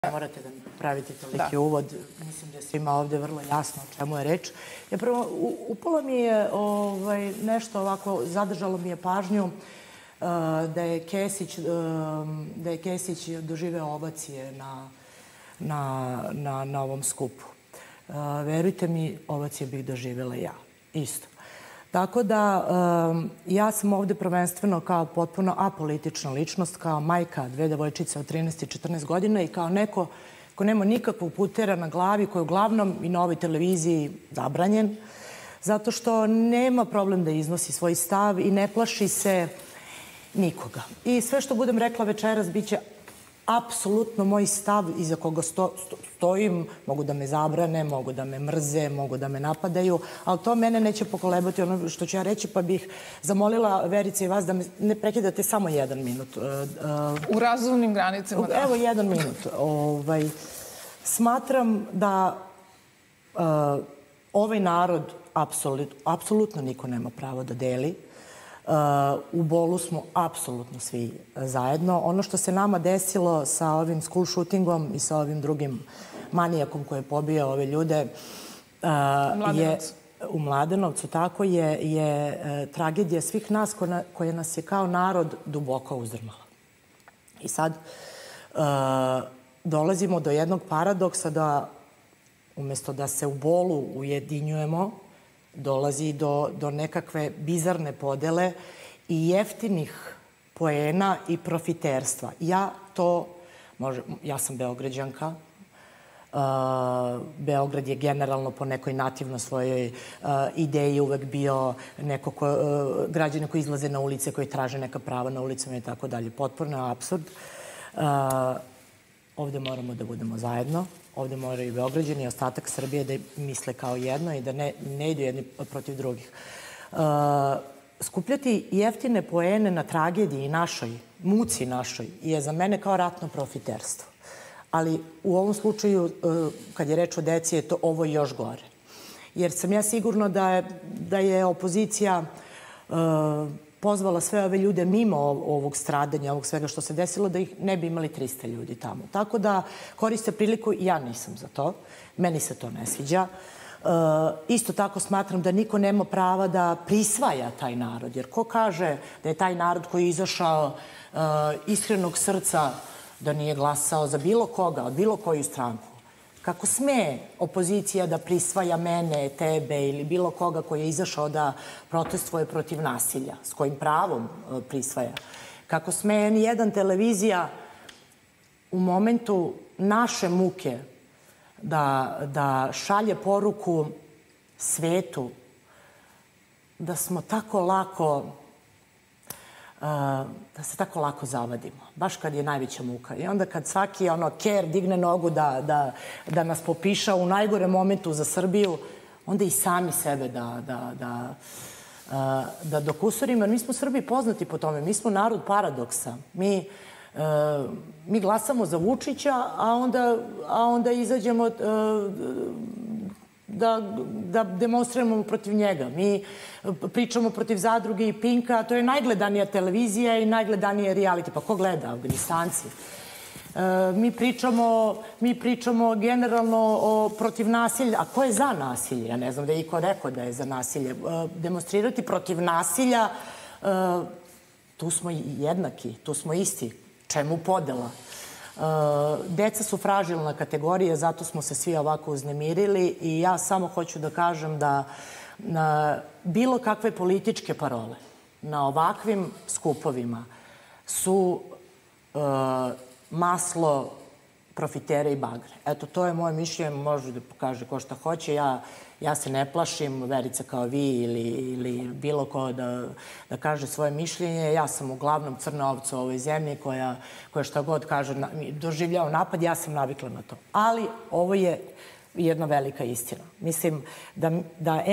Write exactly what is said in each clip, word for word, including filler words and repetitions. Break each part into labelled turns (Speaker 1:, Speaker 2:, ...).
Speaker 1: Ne morate da mi pravite toliki uvod. Mislim da je svima ovde vrlo jasno o čemu je reč. Ja prvo, upalo mi je nešto ovako, zadržalo mi je pažnju da je Kesić, da je Kesić doživeo ovacije na ovom skupu. Verujte mi, ovacije bih doživela ja. Isto. Tako da, ja sam ovde prvenstveno kao potpuno apolitična ličnost, kao majka dve devojčice od trinaest i četrnaest godina i kao neko ko nema nikakvog putera na glavi, koji je uglavnom i na ovoj televiziji zabranjen, zato što nema problem da iznosi svoj stav i ne plaši se nikoga. I sve što budem rekla večeras biće apsolutno moj stav iza koga stojim. Mogu da me zabrane, mogu da me mrze, mogu da me napadaju, ali to mene neće pokolebati ono što ću ja reći, pa bih zamolila Verice i vas da me ne prekidate samo jedan minut.
Speaker 2: U razumnim granicama, da.
Speaker 1: Evo, jedan minut. Smatram da ovaj narod apsolutno niko nema pravo da deli. U bolu smo apsolutno svi zajedno. Ono što se nama desilo sa ovim school shootingom i sa ovim drugim manijakom koji je pobio ove ljude u Mladenovcu, tako je tragedija svih nas koja nas je kao narod duboko uzdrmala. I sad dolazimo do jednog paradoksa da umesto da se u bolu ujedinjujemo, dolazi do nekakve bizarne podele i jeftinih poena i profiterstva. Ja to, ja sam Beograđanka, Beograd je generalno po nekoj nativno svojoj ideji uvek bio neko ko, građani koji izlaze na ulice, koji traže neka prava na ulicama i tako dalje. Potpuno je apsurd. Ovde moramo da budemo zajedno. Ovde moraju i Beograđani i ostatak Srbije da misle kao jedno i da ne idu jedni protiv drugih. Skupljati jeftine poene na tragediji našoj, muci našoj, je za mene kao ratno profiterstvo. Ali u ovom slučaju, kad je reč o deci, je to ovo još gore. Jer sam ja sigurna da je opozicija pozvala sve ove ljude mimo ovog stradanja, ovog svega što se desilo, da ih ne bi imali trista ljudi tamo. Tako da koriste priliku, ja nisam za to, meni se to ne sviđa. Isto tako smatram da niko nema prava da prisvaja taj narod, jer ko kaže da je taj narod koji je izašao iskrenog srca da nije glasao za bilo koga, od bilo koju stranku, kako sme opozicija da prisvaja mene, tebe ili bilo koga koji je izašao da protestvuje protiv nasilja, s kojim pravom prisvaja. Kako sme nijedan televizija u momentu naše muke da šalje poruku svetu da smo tako lako, da se tako lako zavadimo, baš kad je najveća muka. I onda kad svaki ker digne nogu da nas popiša u najgorem momentu za Srbiju, onda i sami sebe da dokusurimo. Mi smo Srbi poznati po tome. Mi smo narod paradoksa. Mi glasamo za Vučića, a onda izađemo da demonstriramo protiv njega. Mi pričamo protiv Zadruge i Pinka, to je najgledanija televizija i najgledanije reality. Pa ko gleda? Afganistanci. Mi pričamo generalno protiv nasilja. A ko je za nasilje? Ja ne znam da je iko rekao da je za nasilje. Demonstrirati protiv nasilja, tu smo jednaki, tu smo isti. Čemu podela? Deca su fražilna kategorija, zato smo se svi ovako uznemirili i ja samo hoću da kažem da na bilo kakve političke parole na ovakvim skupovima su maslo profitera i bagre. Eto, to je moje mišljenje, može da pokaže ko šta hoće. Ja se ne plašim, Verica kao vi ili bilo ko da kaže svoje mišljenje. Ja sam uglavnom crna ovca u ovoj zemlji koja šta god kaže, doživljava napad, ja sam navikla na to. Ali ovo je jedna velika istina. Mislim da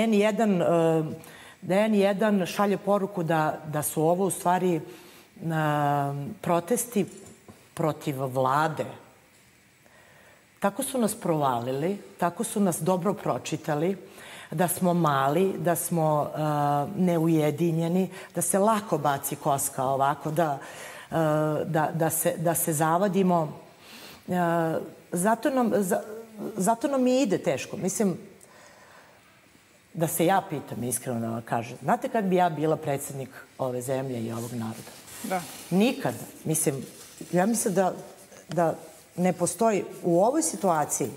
Speaker 1: en jedan šalje poruku da su ovo u stvari protesti protiv vlade. Tako su nas provalili, tako su nas dobro pročitali, da smo mali, da smo neujedinjeni, da se lako baci koska ovako, da se zavadimo Zato nam, zato nam i ide teško. Mislim, da se ja pitam, iskreno da vam kažem, znate kad bi ja bila predsjednik ove zemlje i ovog naroda?
Speaker 2: Da.
Speaker 1: Nikada. Mislim, ja mislim da, da ne postoji u ovoj situaciji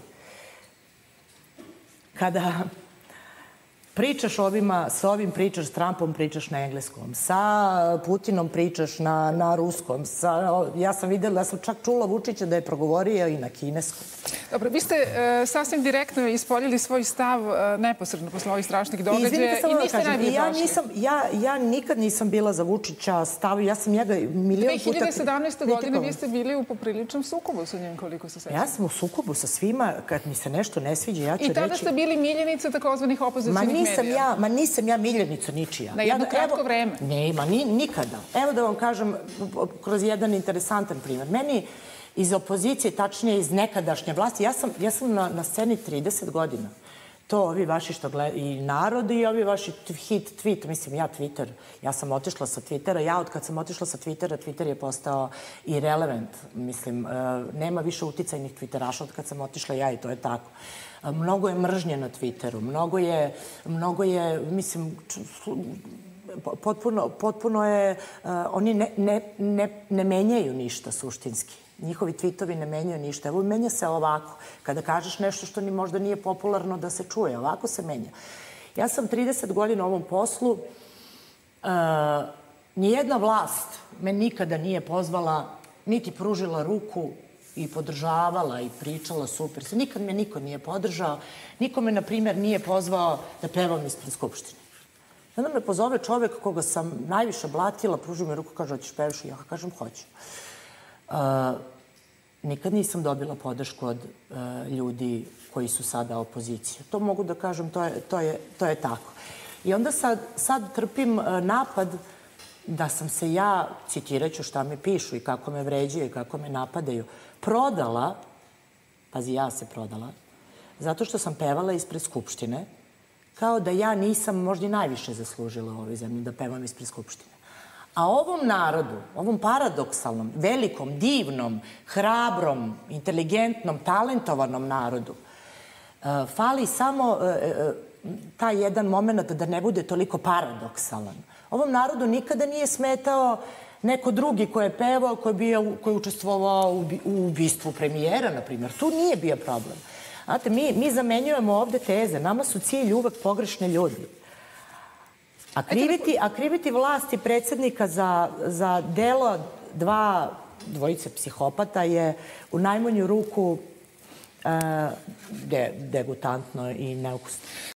Speaker 1: kada pričaš ovima, sa ovim pričaš, s Trumpom pričaš na engleskom, sa Putinom pričaš na, na ruskom, sa, ja sam videla, ja sam čak čula Vučića da je progovorio i na kineskom.
Speaker 2: Dobro, vi ste e, sasvim direktno ispoljili svoj stav e, neposredno posle ovih strašnih događaja i niste
Speaker 1: da
Speaker 2: najbolje
Speaker 1: ja
Speaker 2: prošli.
Speaker 1: Nisam, ja, ja nikad nisam bila za Vučića stav, ja sam njega milion puta...
Speaker 2: dve hiljade sedamnaeste. godine vi ste bili u popriličnom sukobu sa njim, koliko se sećam.
Speaker 1: Ja sam u sukobu sa svima, kad mi se nešto ne sviđa, ja ću reći...
Speaker 2: I tada ste bili miljenica takozvanih opozicijnih medija.
Speaker 1: Ja, ma nisam ja miljenica ničija.
Speaker 2: Na jedno
Speaker 1: ja,
Speaker 2: kratko
Speaker 1: evo,
Speaker 2: vreme.
Speaker 1: Ne, ma ni, nikada. Evo da vam kažem kroz jedan interesantan primjer. Meni iz opozicije, tačnije iz nekadašnje vlasti, ja sam, ja sam na, na sceni trideset godina. To ovi vaši što gledaju, i narod i ovi vaši hit, tweet, mislim, ja Twitter, ja sam otišla sa Twittera, ja od kad sam otišla sa Twittera, Twitter je postao irrelevant, mislim, nema više uticajnih Twitteraša od kad sam otišla ja i to je tako. Mnogo je mržnje na Twitteru, mnogo je, mnogo je, mislim, potpuno, potpuno je, oni ne, ne, ne, ne menjaju ništa suštinski. Njihovi tweetovi ne menjaju ništa. Evo, menja se ovako. Kada kažeš nešto što ni možda nije popularno da se čuje, ovako se menja. Ja sam trideset godina u ovom poslu. Uh, nijedna vlast me nikada nije pozvala, niti pružila ruku i podržavala i pričala super. Nikad me niko nije podržao. Niko me, na primjer, nije pozvao da pevam ispred Skupštine. Onda me pozove čovek koga sam najviše blatila, pružio mi ruku, kaže, hoćeš pevaš? I ja kažem, hoću. Uh, nikad nisam dobila podršku od uh, ljudi koji su sada opozicija. To mogu da kažem, to je, to je, to je tako. I onda sad, sad trpim uh, napad da sam se ja, citiraću šta me pišu i kako me vređaju i kako me napadaju, prodala, pazi, ja se prodala, zato što sam pevala ispred Skupštine, kao da ja nisam možda i najviše zaslužila u ovoj zemlji da pevam ispred Skupštine. A ovom narodu, ovom paradoksalnom, velikom, divnom, hrabrom, inteligentnom, talentovanom narodu, fali samo taj jedan moment da ne bude toliko paradoksalan. Ovom narodu nikada nije smetao neko drugi ko je pevao, ko je, bio, ko je učestvovao u ubistvu premijera, na primjer. Tu nije bio problem. Znate, mi, mi zamenjujemo ovde teze. Nama su cilj uvek pogrešni ljudi. A kriviti, a kriviti vlasti predsjednika za, za delo dva dvojice psihopata je u najmanju ruku e, de, degutantno i neukusno.